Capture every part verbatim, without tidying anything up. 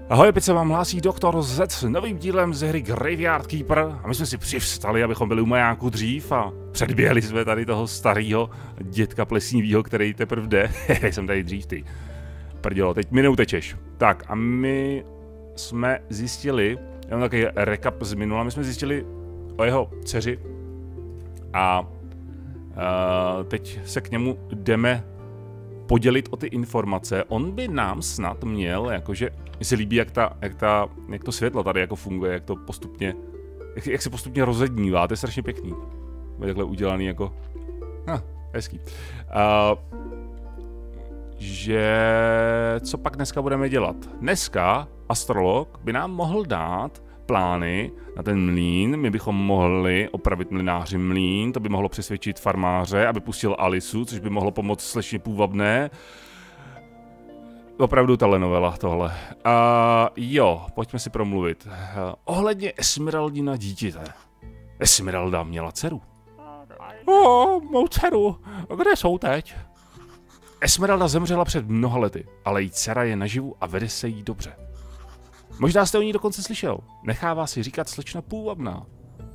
Ahoj, opět se vám hlásí doktor Z s novým dílem ze hry Graveyard Keeper a my jsme si přivstali, abychom byli u majáku dřív a předběhli jsme tady toho starého dětka plesnivýho, který teprve jde. Jsem tady dřív, ty prdělo, teď mi neutečeš. Tak a my jsme zjistili, jenom takový recap z minula, my jsme zjistili o jeho dceři a uh, teď se k němu jdeme podělit o ty informace. On by nám snad měl, jakože, mi se líbí, jak, ta, jak, ta, jak to světlo tady jako funguje, jak to postupně, jak, jak se postupně rozednívá, to je strašně pěkný. Je takhle udělaný jako, hm, hezký. Uh, že, co pak dneska budeme dělat? Dneska astrolog by nám mohl dát plány na ten mlýn, my bychom mohli opravit mlynáři mlýn, to by mohlo přesvědčit farmáře, aby pustil Alisu, což by mohlo pomoct slečně Půvabné. Opravdu telenovela tohle. A jo, pojďme si promluvit. Ohledně Esmeraldina dítěte. Esmeralda měla dceru. O, mou dceru, kde jsou teď? Esmeralda zemřela před mnoha lety, ale její dcera je naživu a vede se jí dobře. Možná jste o ní dokonce slyšel. Nechává si říkat slečna Půvabná.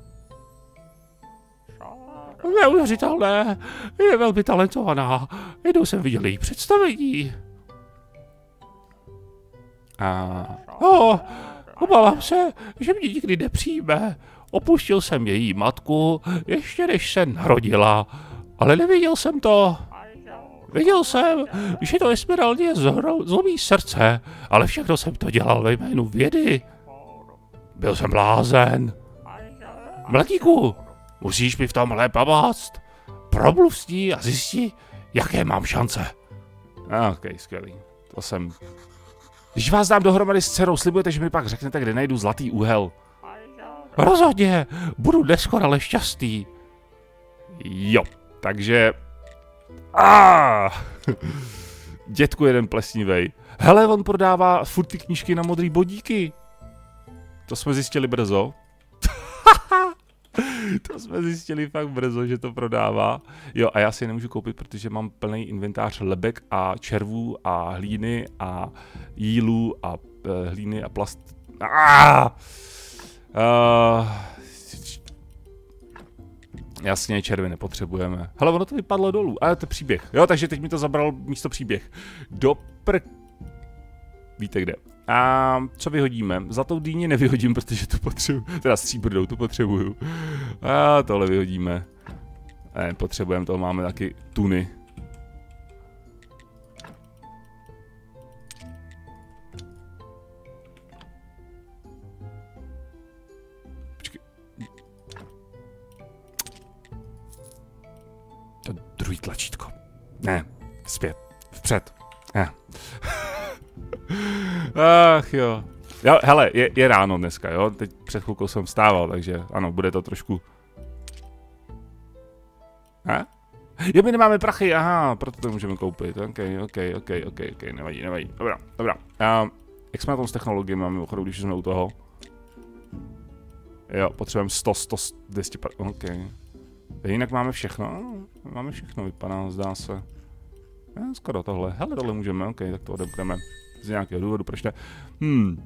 Neuvěřitelné, je velmi talentovaná. Jednou jsem viděl její představení. A... O, obávám se, že mě nikdy nepřijme. Opuštil jsem její matku, ještě než se narodila, ale neviděl jsem to. Viděl jsem, že to Esmeraldě zlomí srdce, ale všechno jsem to dělal ve jménu vědy. Byl jsem blázen. Mladíku, musíš mi v tomhle pomoct. Promluv s ní a zjistí, jaké mám šance. Ok, skvělý. To jsem... Když vás dám dohromady s dcerou, slibujete, že mi pak řeknete, kde najdu zlatý úhel. Rozhodně, budu neskonale šťastný. Jo, takže... Ah! Dětku jeden plesnivej. Hele, on prodává furt ty knížky na modrý bodíky. To jsme zjistili brzo. To jsme zjistili fakt brzo, že to prodává. Jo, a já si je nemůžu koupit, protože mám plný inventář lebek a červů a hlíny a jílů a uh, hlíny a plast... Ah! Uh, Jasně, červy nepotřebujeme. Hele, ono to vypadlo dolů. A to je příběh. Jo, takže teď mi to zabral místo příběh. Do pr... Víte kde. A co vyhodíme? Zlatou dýni nevyhodím, protože tu potřebuju. Teda stříbrdou tu potřebuju. A tohle vyhodíme. Ne, potřebujeme, toho máme taky tuny. To druhý tlačítko. Ne, zpět, vpřed. Ne. Ach jo. Jo, hele, je, je ráno dneska, jo? Teď před chvilkou jsem vstával, takže ano, bude to trošku... Ha? Jo, my nemáme prachy, aha, proto to můžeme koupit. Ok, ok, ok, ok, ok, nevadí, nevadí. Dobrá, dobrá. Uh, jak jsme na tom s technologiemi, máme ochodu, když jsme u toho? Jo, potřebujeme sto, sto, dvě stě, ok. Jinak máme všechno, máme všechno, vypadá, zdá se. Ja, skoro tohle, hele, tohle můžeme, ok, tak to odemkneme. Z nějakého důvodu, proč ne? Hmm.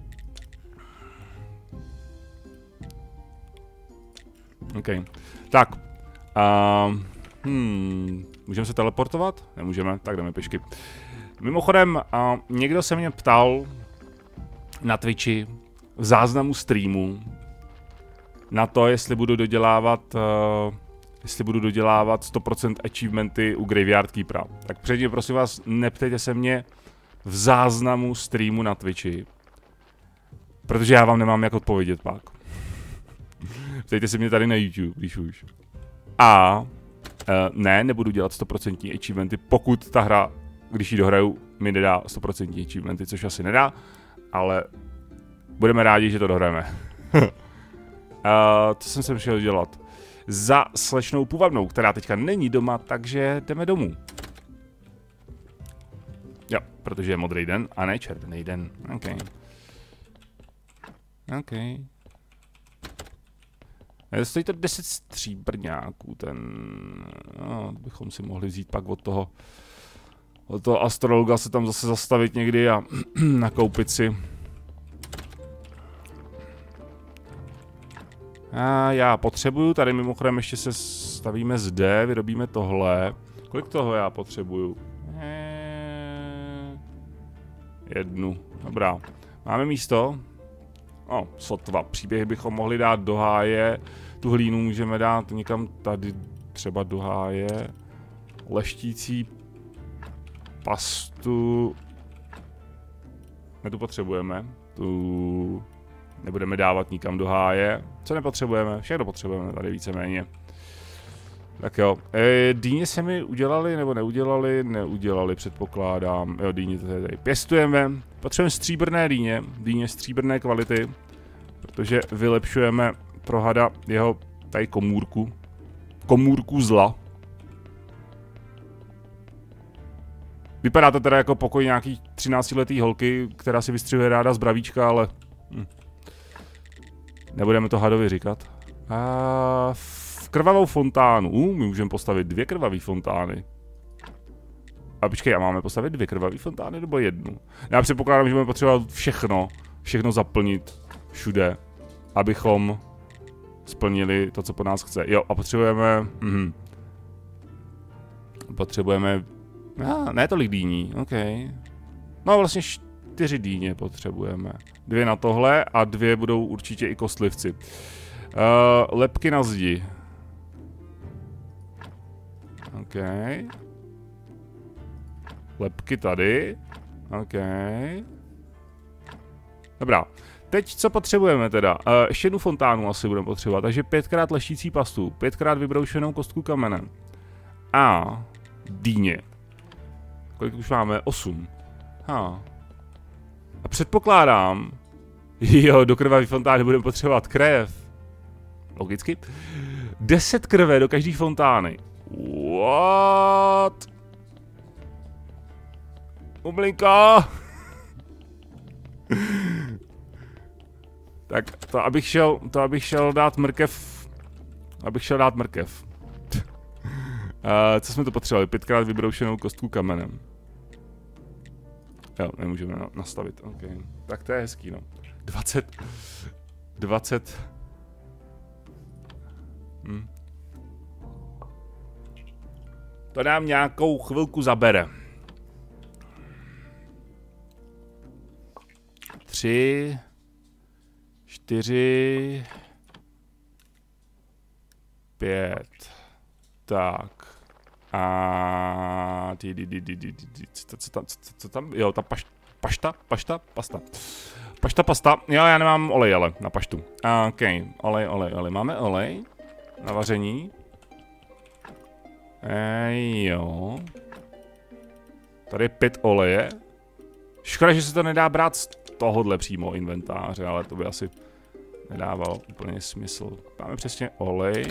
Ok, tak. Uh, hmm. Můžeme se teleportovat? Nemůžeme, tak jdeme pěšky. Mimochodem, uh, někdo se mě ptal na Twitchi v záznamu streamu na to, jestli budu dodělávat uh, jestli budu dodělávat sto procent achievementy u Graveyard Keepera. Tak předtím, prosím vás, neptejte se mě v záznamu streamu na Twitchi. Protože já vám nemám jak odpovědět pak. Ptejte se mě tady na YouTube, když už. A uh, ne, nebudu dělat sto procent achievementy, pokud ta hra, když ji dohraju, mi nedá sto procent achievementy, což asi nedá, ale budeme rádi, že to dohrajeme. uh, co jsem se přišel dělat? Za slečnou Půvabnou, která teďka není doma, takže jdeme domů. Jo, protože je modrý den a ne červený den. OK. OK. Stojí to deset stříbrňáků, ten... No, bychom si mohli vzít pak od toho... Od toho astrologa se tam zase zastavit někdy a nakoupit si A já potřebuju, tady mimochodem ještě se stavíme zde, vyrobíme tohle. Kolik toho já potřebuju? Jednu, dobrá. Máme místo? O, sotva, příběh bychom mohli dát do háje. Tu hlínu můžeme dát někam tady, třeba do háje. Leštící pastu. My tu potřebujeme. Tu nebudeme dávat nikam do háje. Co nepotřebujeme? Všechno potřebujeme tady víceméně. Tak jo. E, dýně se mi udělali nebo neudělali? Neudělali, předpokládám. Jo, dýně to tady pěstujeme. Potřebujeme stříbrné dýně. Dýně stříbrné kvality. Protože vylepšujeme pro hada jeho tady komůrku. Komůrku zla. Vypadá to teda jako pokoj nějaký třináctiletý holky, která si vystřihuje ráda z bravíčka, ale... Hm. Nebudeme to hadovi říkat. A v krvavou fontánu. Uh, my můžeme postavit dvě krvavé fontány. A počkej, a máme postavit dvě krvavé fontány nebo jednu? Já předpokládám, že budeme potřebovat všechno. Všechno zaplnit všude. Abychom splnili to, co po nás chce. Jo, a potřebujeme... Mhm. Potřebujeme... Ah, ne tolik dýní, ok. No vlastně čtyři dýně potřebujeme. Dvě na tohle a dvě budou určitě i kostlivci. Uh, lepky na zdi. Ok. Lepky tady. Ok. Dobrá. Teď co potřebujeme teda? Uh, ještě jednu fontánu asi budeme potřebovat, takže pětkrát leštící pastu, pětkrát vybroušenou kostku kamenem. A dýně. Kolik už máme? Osm. Ha. A předpokládám, jo, do krvavé fontány budeme potřebovat krev. Logicky. Deset krve do každé fontány. What? Ublinka. Tak to abych šel, to abych šel dát mrkev. Abych šel dát mrkev. Uh, co jsme to potřebovali? Pětkrát vybroušenou kostku kamenem. Jo, nemůžeme na nastavit, ok. Tak to je hezký, no. dvacet... dvacet... Hm. To nám nějakou chvilku zabere. Tři... Čtyři... Pět... Tak... A co tam, co tam, jo, ta paš, pašta, pašta, pasta. Pašta, pasta, jo, já nemám olej, ale na paštu. Ok, olej, olej, olej, máme olej na vaření. Ej, jo. Tady je pět oleje. Škoda, že se to nedá brát z tohohle přímo inventáře, ale to by asi nedávalo úplně smysl. Máme přesně olej.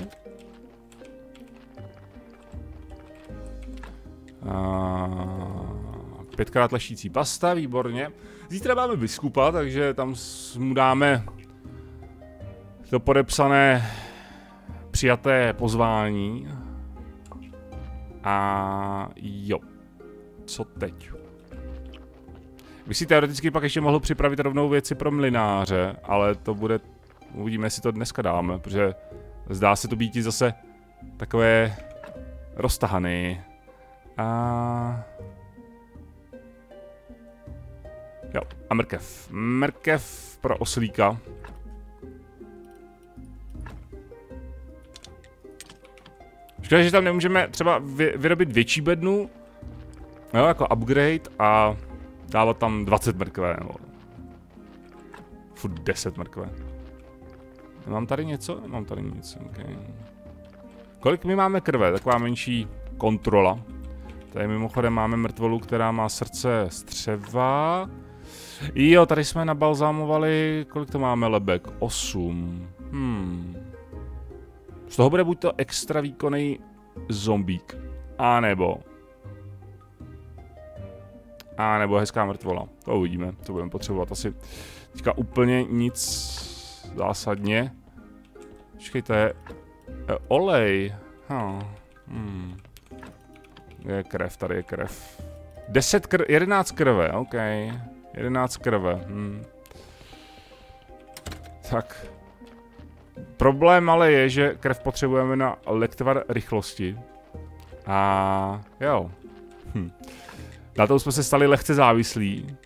Uh, pětkrát leštící pasta, výborně. Zítra máme biskupa, takže tam mu dáme to podepsané přijaté pozvání. A jo, co teď? Bych si teoreticky pak ještě mohl připravit rovnou věci pro mlynáře, ale to bude, uvidíme, jestli to dneska dáme, protože zdá se to být zase takové roztahaný. A... Jo, a mrkev. Mrkev pro oslíka. Škoda, že tam nemůžeme třeba vy, vyrobit větší bednu, jo, jako upgrade a dávat tam dvacet mrkve, nebo furt deset mrkve. Mám tady něco? Mám tady nic, okay. Kolik my máme krve? Taková menší kontrola. Tady mimochodem máme mrtvolu, která má srdce střeva. Jo, tady jsme nabalzámovali, kolik to máme lebek? osm. Hmm. Z toho bude buď to extra výkonný zombík. A nebo... A nebo hezká mrtvola. To uvidíme, to budeme potřebovat asi teďka úplně nic zásadně. Počkejte, je olej. Huh. Hmm. Je krev, tady je krev. deset krve, jedenáct krve, ok. jedenáct krve, hm. Tak. Problém ale je, že krev potřebujeme na lektvar rychlosti. A jo. Hm. Na tom jsme se stali lehce závislí.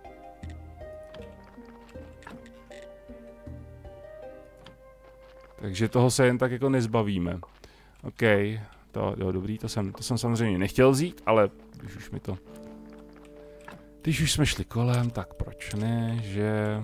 Takže toho se jen tak jako nezbavíme. OK, to jo, dobrý, to jsem, to jsem samozřejmě nechtěl vzít, ale když už mi to... Když už jsme šli kolem, tak proč ne, že...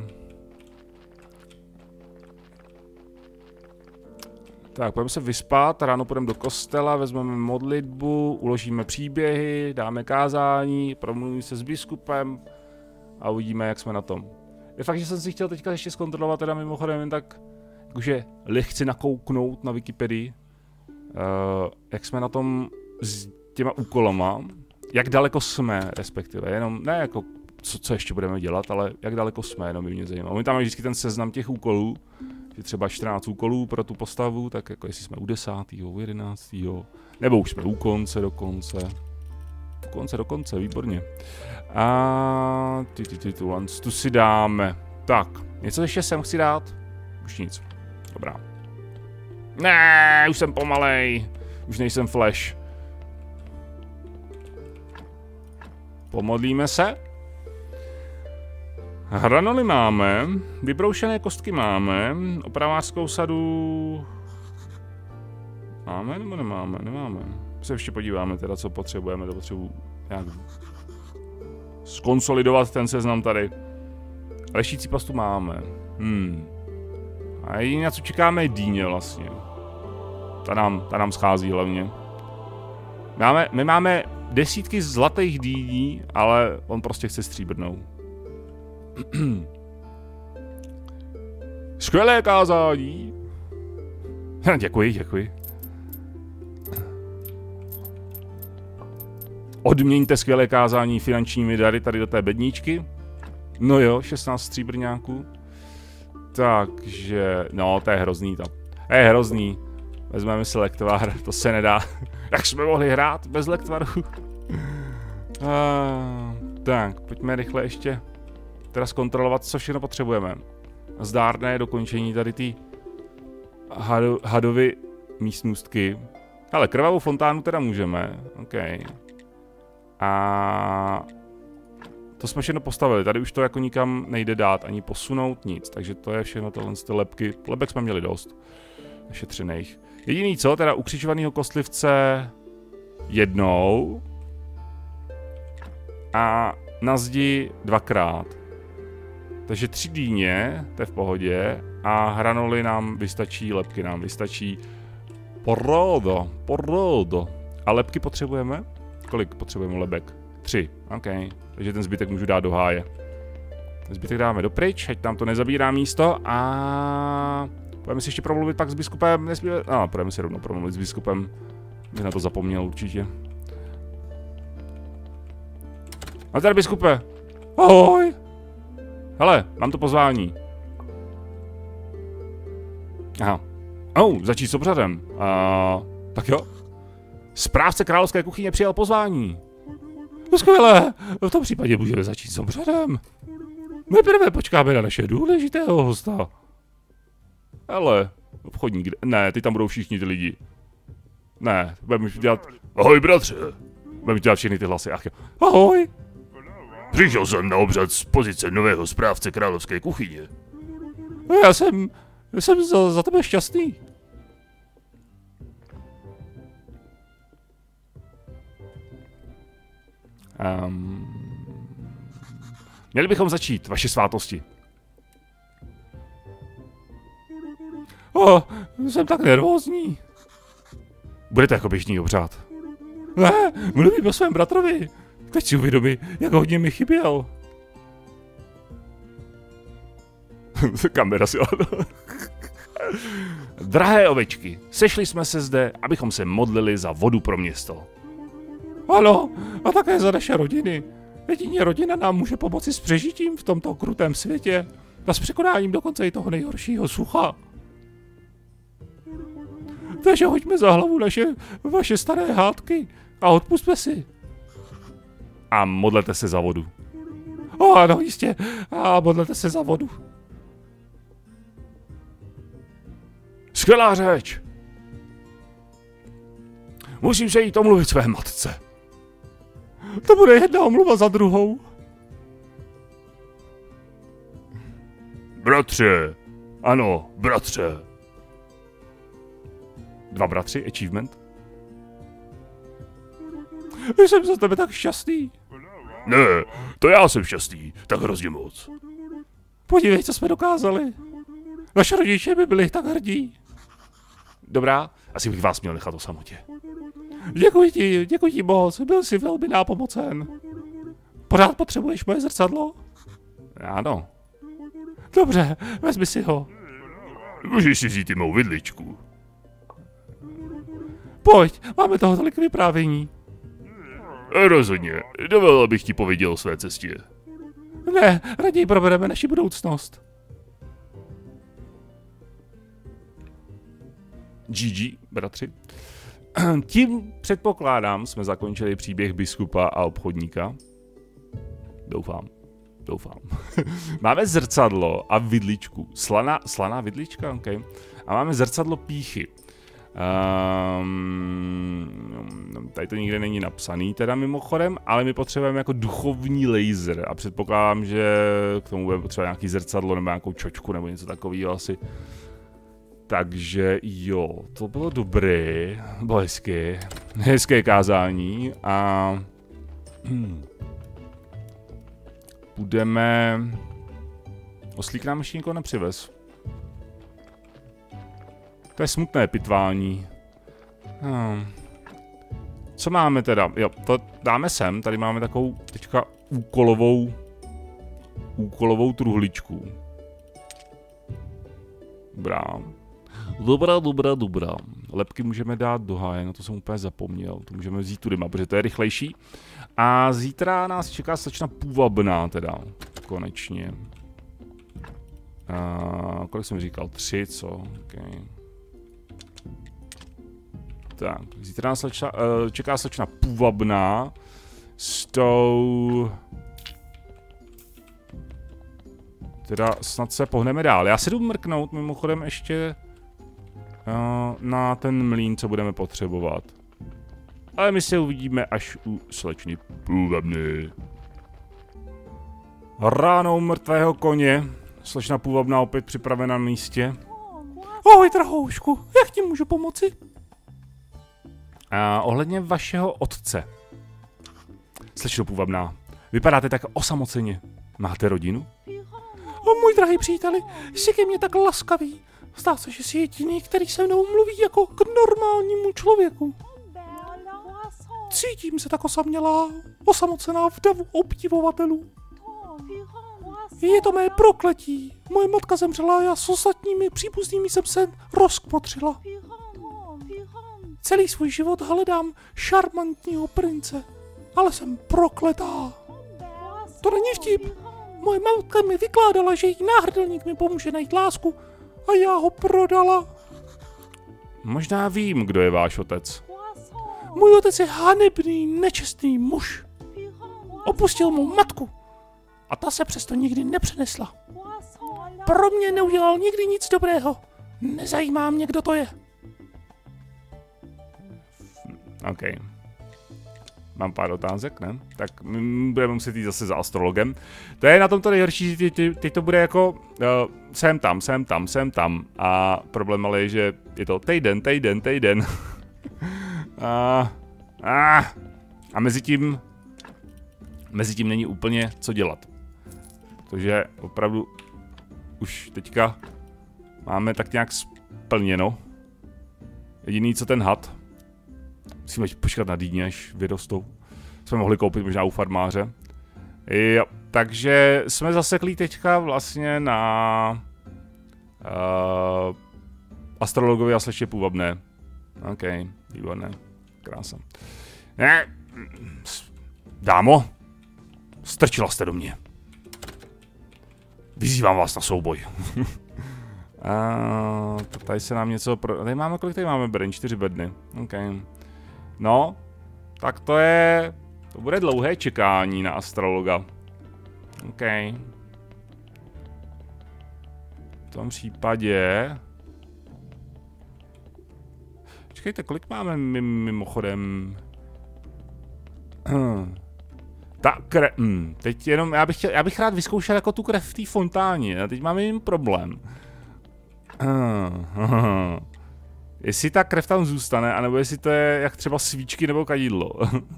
Tak, půjdeme se vyspat, ráno půjdeme do kostela, vezmeme modlitbu, uložíme příběhy, dáme kázání, promluvíme se s biskupem a uvidíme, jak jsme na tom. Je fakt, že jsem si chtěl teďka ještě zkontrolovat, teda mimochodem jen tak, jakože lehce nakouknout na Wikipedii, uh, jak jsme na tom s těma úkolama, jak daleko jsme, respektive, jenom ne jako co, co ještě budeme dělat, ale jak daleko jsme, jenom by mě zajímalo. My tam máme vždycky ten seznam těch úkolů, že třeba čtrnáct úkolů pro tu postavu, tak jako jestli jsme u desátého, u jedenáctého, nebo už jsme u konce dokonce. U konce dokonce, výborně. A ty, ty, ty, tu, tu si dáme. Tak, něco ještě sem chci dát? Už nic. Dobrá. Ne, už jsem pomalej. Už nejsem Flash. Pomodlíme se. Hranoly máme, vybroušené kostky máme, opravářskou sadu... Máme nebo nemáme? Nemáme. Se ještě podíváme teda, co potřebujeme, to potřebuji nějak skonsolidovat ten seznam tady. Lešící pastu máme. Hmm. A jediné, co čekáme, je dýně vlastně. Ta nám, ta nám schází hlavně. Máme, my máme desítky zlatých dýní, ale on prostě chce stříbrnou. Skvělé kázání. Děkuji, děkuji. Odměňte skvělé kázání finančními dary tady do té bedničky. No jo, šestnáct stříbrňáků. Takže, no, to je hrozný to. To je hrozný. Vezmeme si lektvar, to se nedá. Jak jsme mohli hrát bez lektvaru? uh, tak, pojďme rychle ještě teda zkontrolovat, co všechno potřebujeme. Zdárné dokončení tady ty hado, hadovy místnostky. Ale krvavou fontánu teda můžeme. OK. A to jsme všechno postavili. Tady už to jako nikam nejde dát, ani posunout, nic. Takže to je všechno tohle z ty lebky. Lebek jsme měli dost. Našetřených. Jediný co, teda ukřižovanýho kostlivce jednou. A na zdi dvakrát. Takže tři dýně, to je v pohodě. A hranoly nám vystačí, lebky nám vystačí. Porodo, porodo. A lebky potřebujeme? Kolik potřebujeme lebek? Tři, OK. Takže ten zbytek můžu dát do háje. Ten zbytek dáme dopryč, ať tam to nezabírá místo a... Půjdeme si ještě promluvit pak s biskupem, nesmíme... No, půjdeme si rovnou promluvit s biskupem. Bych na to zapomněl určitě. A tady biskupe! Ahoj! Hele, mám to pozvání. Aha. Oh, začít s obřadem. Uh, tak jo. Správce královské kuchyně přijal pozvání. No skvělé, v tom případě můžeme začít s obřadem. Nejprve počkáme na naše důležitého hosta. Ale, obchodník, ne, ty tam budou všichni ty lidi. Ne, budeme dělat, ahoj bratře. Budeme dělat všechny ty hlasy, ach jo. Ahoj. Přišel jsem na obřad z pozice nového správce královské kuchyně. Já jsem, jsem za, za tebe šťastný. Um, měli bychom začít, vaše svátosti. Oh, jsem tak nervózní. Bude to jako běžný obřád. Ne, mluvím o svém bratrovi. Teď si uvědomí, jak hodně mi chyběl. Kamera si ano. Drahé ovečky, sešli jsme se zde, abychom se modlili za vodu pro město. Ano, a také za naše rodiny. Jedině rodina nám může pomoci s přežitím v tomto krutém světě a s překonáním dokonce i toho nejhoršího sucha. Takže hoďme za hlavu naše, vaše staré hádky a odpustme si. A modlete se za vodu. O, ano, jistě. A modlete se za vodu. Skvělá řeč. Musím se jít omluvit své matce. To bude jedna omluva za druhou. Bratře. Ano, bratře. Dva bratři, achievement. Jsem za tebe tak šťastný. Ne, to já jsem šťastný, tak hrozně moc. Podívej, co jsme dokázali. Naše rodiče by byli tak hrdí. Dobrá, asi bych vás měl nechat o samotě. Děkuji ti, děkuji ti moc, byl jsi velmi nápomocen. Pořád potřebuješ moje zrcadlo? Ano. Dobře, vezmi si ho. Můžeš si vzít i mou vidličku. Pojď, máme toho tolik vyprávění. Rozhodně, dovolil bych ti pověděl o své cestě. Ne, raději probereme naši budoucnost. G G, bratři. Tím předpokládám, jsme zakončili příběh biskupa a obchodníka. Doufám. Doufám. Máme zrcadlo a vidličku. Slaná, slaná vidlička? Okay. A máme zrcadlo pýchy. Um, tady to nikde není napsaný teda mimochodem, ale my potřebujeme jako duchovní laser a předpokládám, že k tomu bude potřeba nějaký zrcadlo nebo nějakou čočku nebo něco takového asi. Takže jo, to bylo dobré, bylo hezké, hezké kázání a hmm. budeme, oslík nám ještě nikoho nepřivez. To je smutné pitvání. Hmm. Co máme teda? Jo, to dáme sem, tady máme takovou teďka úkolovou, úkolovou truhličku. Dobrá. Dobrá, dobrá, dobrá. Lepky můžeme dát do háje, na to jsem úplně zapomněl. To můžeme vzít tudy, protože to je rychlejší. A zítra nás čeká slečna Půvabná teda, konečně. A kolik jsem říkal? Tři, co? Okay. Tak, zítra nás slečna, uh, čeká slečna Půvabná s tou... Teda snad se pohneme dál. Já se jdu mrknout mimochodem ještě uh, na ten mlýn, co budeme potřebovat. Ale my se uvidíme až u slečny Půvabné. Ránou mrtvého koně. Slečna Půvabná opět připravena na místě. Ahoj, drahoušku, jak ti můžu pomoci? A ohledně vašeho otce. Slečno Půvabná, vypadáte tak osamoceně. Máte rodinu? O můj drahý příteli, jsi ke mně tak laskavý. Zdá se, že jsi jediný, který se mnou mluví jako k normálnímu člověku. Cítím se tak osamělá, osamocená v davu obdivovatelů. Je to mé prokletí. Moje matka zemřela a já s ostatními příbuznými jsem se rozkmotřila. Celý svůj život hledám šarmantního prince, ale jsem prokletá. To není vtip. Moje matka mi vykládala, že její náhrdelník mi pomůže najít lásku a já ho prodala. Možná vím, kdo je váš otec. Můj otec je hanebný, nečestný muž. Opustil mou matku a ta se přesto nikdy nepřenesla. Pro mě neudělal nikdy nic dobrého. Nezajímá mě, kdo to je. OK. Mám pár otázek, ne? Tak budeme muset jít zase za astrologem. To je na tom to nejhorší, že teď, teď to bude jako uh, sem tam, sem tam, sem tam. A problém ale je, že je to týden, týden, týden. a, a, a mezi tím, mezi tím není úplně co dělat. Protože opravdu už teďka máme tak nějak splněno. Jediný co ten had. Musíme počkat na dýně, až vyrostou. Jsme mohli koupit možná u farmáře. Jo, takže jsme zaseklí teďka vlastně na uh, astrologovi a slečně Půvabné. OK, výborné. Krása. Ne, dámo, strčila jste do mě. Vyzývám vás na souboj. uh, tady se nám něco pro... Tady máme, kolik tady máme bedny? Čtyři bedny. OK. No, tak to je... To bude dlouhé čekání na astrologa. OK. V tom případě... Počkejte, kolik máme mimochodem? Hmm. Ta krev, hmm. teď jenom, já bych, chtěl, já bych rád vyzkoušel jako tu krev v té fontáně, a teď máme jen problém. Hmm. Hmm. Jestli ta krev tam zůstane, anebo jestli to je jak třeba svíčky nebo kadidlo.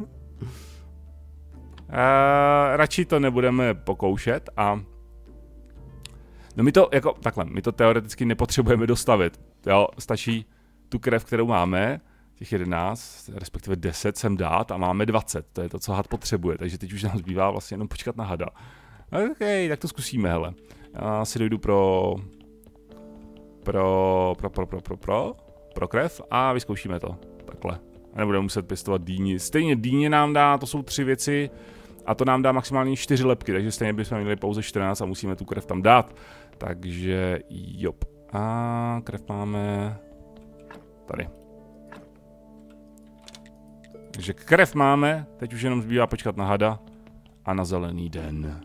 A radši to nebudeme pokoušet a... No my to, jako, takhle, my to teoreticky nepotřebujeme dostavit, jo, stačí tu krev, kterou máme, těch jedenáct, respektive deset sem dát a máme dvacet, to je to, co had potřebuje, takže teď už nám zbývá vlastně jenom počkat na hada. OK, tak to zkusíme, hele. Já si dojdu pro... Pro, pro, pro, pro, pro, pro, pro krev a vyzkoušíme to, takhle. A nebudeme muset pěstovat dýni, stejně dýně nám dá, to jsou tři věci, a to nám dá maximálně čtyři lebky, takže stejně bychom měli pouze čtrnáct a musíme tu krev tam dát. Takže jop. A krev máme tady. Takže krev máme, teď už jenom zbývá počkat na hada a na zelený den.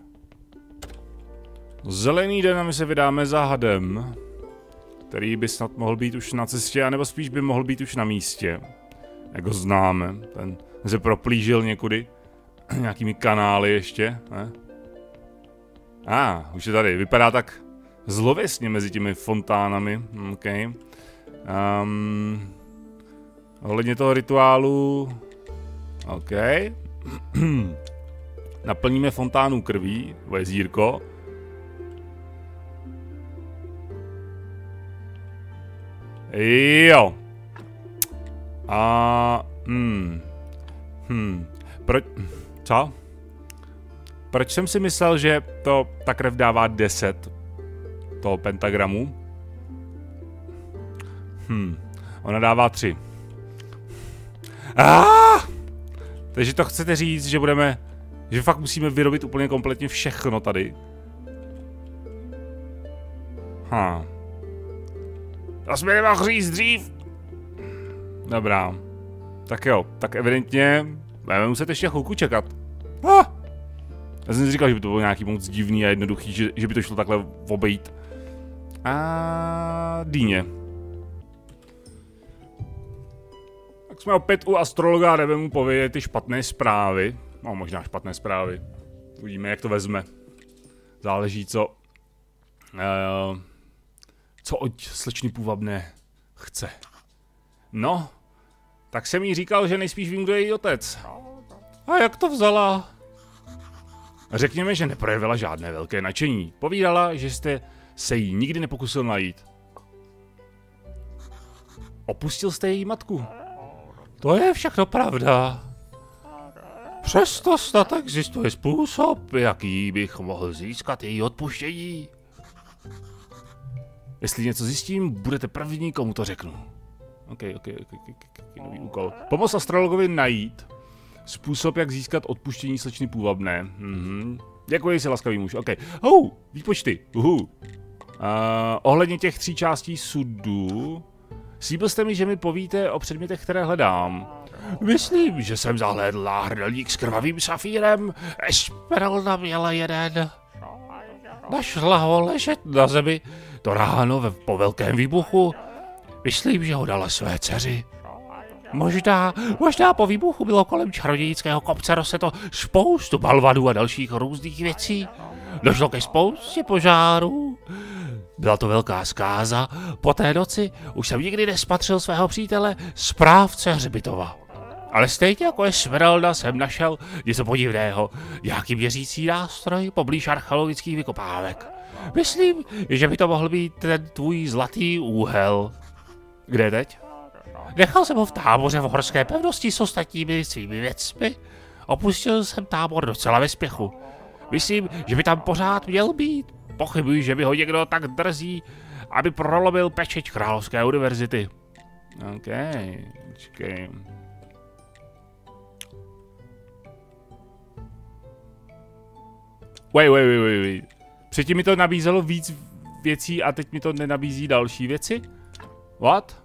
Zelený den a my se vydáme za hadem, který by snad mohl být už na cestě, anebo spíš by mohl být už na místě. Jak ho známe, ten se proplížil někudy. Nějakými kanály ještě, ne? A, ah, už je tady, vypadá tak zlověsně mezi těmi fontánami, OK. Um, ohledně toho rituálu, OK. Naplníme fontánu krví, jezírko. Jo. A, hmm, hmm, proč... Co? Proč jsem si myslel, že to ta krev dává deset toho pentagramu? Hm, ona dává tři. Ah! Takže to chcete říct, že budeme, že fakt musíme vyrobit úplně kompletně všechno tady. Ha. To jsme nemohl říct dřív. Dobrá. Tak jo, tak evidentně budeme muset ještě chvilku čekat. Ah! Já jsem si říkal, že by to bylo nějaký moc divný a jednoduchý, že, že by to šlo takhle obejít. A dýně. Tak jsme opět u astrologa a jdeme mu povědět ty špatné zprávy. No, možná špatné zprávy. Uvidíme, jak to vezme. Záleží, co... Uh, co od slečny půvabné chce. No, tak jsem jí říkal, že nejspíš vím, kdo je její otec. A jak to vzala? Řekněme, že neprojevila žádné velké nadšení. Povídala, že jste se jí nikdy nepokusil najít. Opustil jste její matku. To je všechno pravda. Přesto snad existuje způsob, jaký bych mohl získat její odpuštění. Jestli něco zjistím, budete první, komu to řeknu. OK, OK, OK, OK, OK, nový úkol. Pomoz astrologovi najít způsob, jak získat odpuštění slečny půvabné. Mhm. Děkuji si, laskavý muž. OK. Oh, výpočty. Uhu. Uh, ohledně těch tří částí sudu. Slíbil jste mi, že mi povíte o předmětech, které hledám. Myslím, že jsem zahlédl náhrdelník s krvavým safírem. Esmeralda měla jeden. Našla ho ležet na zemi. To ráno ve, po velkém výbuchu. Myslím, že ho dala své dceři. Možná, možná po výbuchu bylo kolem čarodějnického kopce roseto spoustu balvanů a dalších různých věcí. Došlo ke spoustě požárů. Byla to velká zkáza. Po té noci už jsem nikdy nespatřil svého přítele, správce hřbitova. Ale stejně jako Esmeralda jsem našel něco podivného, nějaký měřící nástroj poblíž archeologických vykopávek. Myslím, že by to mohl být ten tvůj zlatý úhel. Kde je teď? Nechal jsem ho v táboře v horské pevnosti s ostatními svými věcmi. Opustil jsem tábor docela ve spěchu. Myslím, že by tam pořád měl být. Pochybuji, že by ho někdo tak drzí, aby prolomil pečeť Královské univerzity. OK, počkej. Wait, wait, wait, wait, wait. Předtím mi to nabízelo víc věcí a teď mi to nenabízí další věci? What?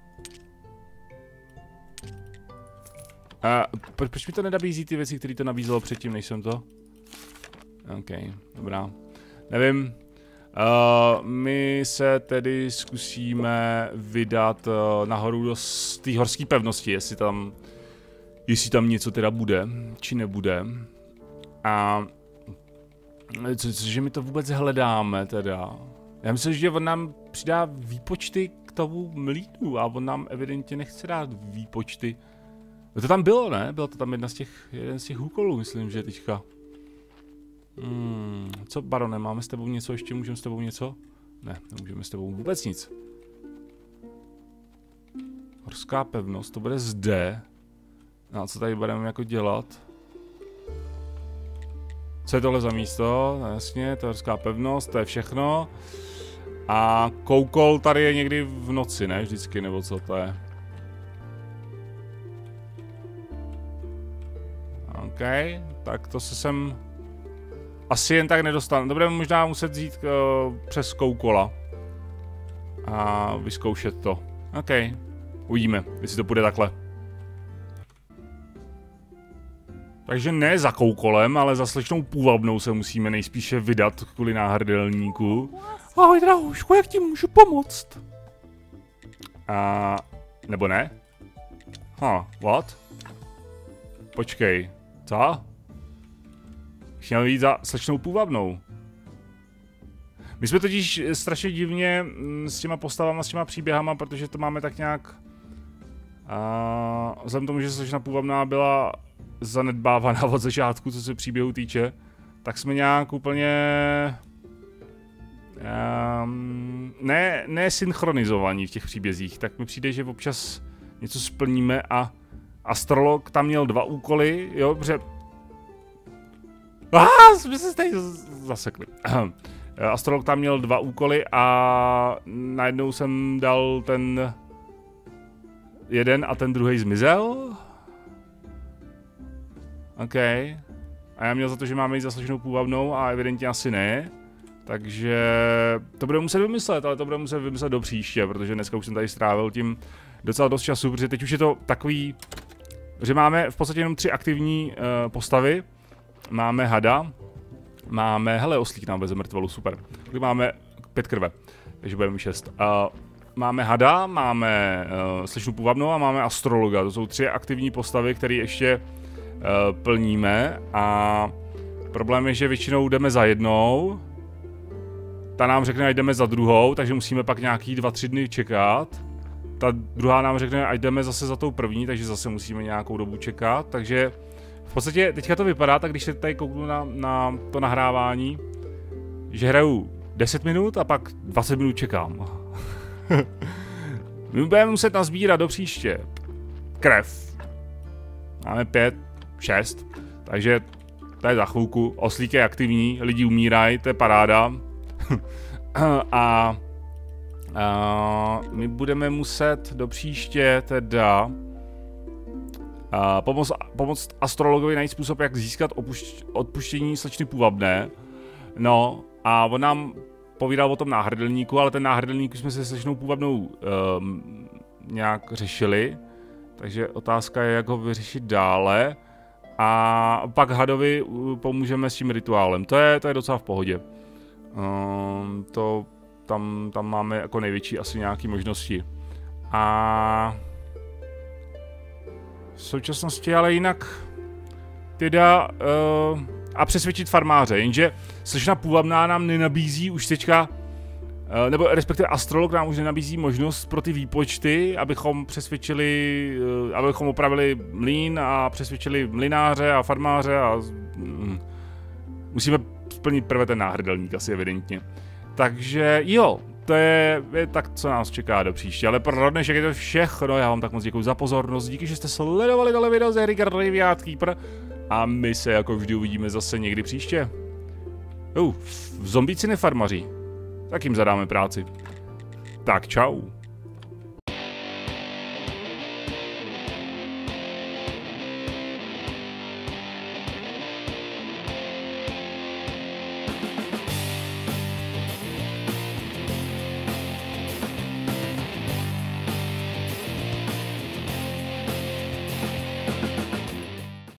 Uh, pro, proč mi to nenabízí ty věci, které to nabízelo předtím, než jsem to? OK, dobrá. Nevím. Uh, my se tedy zkusíme vydat uh, nahoru do té horské pevnosti, jestli tam, jestli tam něco teda bude, či nebude. A co, cože my to vůbec hledáme teda? Já myslím, že on nám přidá výpočty k tomu mlýnu a on nám evidentně nechce dát výpočty. No to tam bylo, ne? Bylo to tam jedna z těch, jeden z těch úkolů, myslím, že teďka. Hmm, co, barone, máme s tebou něco ještě? Můžeme s tebou něco? Ne, nemůžeme s tebou vůbec nic. Horská pevnost, to bude zde. No a co tady budeme jako dělat? Co je tohle za místo? No, jasně, to je horská pevnost, to je všechno. A koukol tady je někdy v noci, ne? Vždycky, nebo co to je? OK, tak to se sem asi jen tak nedostanu. To budeme možná muset jít uh, přes koukola a vyzkoušet to. OK, uvidíme, jestli to půjde takhle. Takže ne za koukolem, ale za slečnou půvabnou se musíme nejspíše vydat kvůli náhrdelníku. Ahoj drahoušku, jak ti můžu pomoct? A... nebo ne? Ha, huh, what? Počkej, co? Chtěl jít za slečnou půvabnou. My jsme totiž strašně divně s těma postavama, s těma příběhama, protože to máme tak nějak... A vzhledem tomu, že slečna půvabná byla zanedbávaná od začátku, co se příběhu týče, tak jsme nějak úplně... Um, ne, ne synchronizovaní v těch příbězích, tak mi přijde, že občas něco splníme a astrolog tam měl dva úkoly, jo, protože... Ah, jsme se tady zasekli. Astrolog tam měl dva úkoly a najednou jsem dal ten jeden a ten druhý zmizel. OK. A já měl za to, že máme jít za slečnou půvabnou a evidentně asi ne. Takže to budeme muset vymyslet, ale to budeme muset vymyslet do příště, protože dneska už jsem tady strávil tím docela dost času, protože teď už je to takový, že máme v podstatě jenom tři aktivní uh, postavy. Máme hada, máme, hele, oslík nám veze mrtvolu, super. Tady máme pět krve, takže budeme mít šest. Uh, máme hada, máme uh, slečnu půvabnou a máme astrologa. To jsou tři aktivní postavy, které ještě uh, plníme a problém je, že většinou jdeme za jednou. Ta nám řekne, ať jdeme za druhou, takže musíme pak nějaký dva, tři dny čekat. Ta druhá nám řekne, ať jdeme zase za tou první, takže zase musíme nějakou dobu čekat, takže v podstatě teďka to vypadá, tak když se tady kouknu na, na to nahrávání, že hraju deset minut a pak dvacet minut čekám. My budeme muset nazbírat do příště krev. Máme pět, šest, takže to je za chvilku. Oslík je aktivní, lidi umírají, to je paráda. a, a my budeme muset do příště teda a pomoct, pomoct astrologovi najít způsob, jak získat opušť, odpuštění slečny půvabné. No a on nám povídal o tom náhrdelníku, ale ten náhrdelník jsme se slečnou půvabnou um, nějak řešili. Takže otázka je, jak ho vyřešit dále. A pak hadovi pomůžeme s tím rituálem. To je, to je docela v pohodě. Um, to tam, tam máme jako největší asi nějaké možnosti. A v současnosti ale jinak teda uh, a přesvědčit farmáře, jenže slečna půvabná nám nenabízí už teďka, uh, nebo respektive astrolog nám už nenabízí možnost pro ty výpočty, abychom přesvědčili, uh, abychom opravili mlýn a přesvědčili mlynáře a farmáře a um, musíme splnit prvé ten náhrdelník asi evidentně. Takže jo, to je, je tak, co nás čeká do příště, ale pro dnešek je to všechno, já vám tak moc děkuji za pozornost, díky, že jste sledovali tohle video z hry Graveyard Keeper a my se jako vždy uvidíme zase někdy příště. Uh, v zombíci nefarmaří, tak jim zadáme práci. Tak čau.